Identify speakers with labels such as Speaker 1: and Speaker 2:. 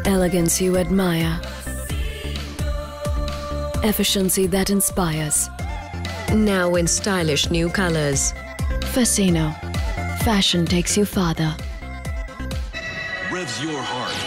Speaker 1: Elegance you admire. Efficiency that inspires.
Speaker 2: Now in stylish new colors.
Speaker 1: Fascino. Fashion takes you farther.
Speaker 3: Revs your heart.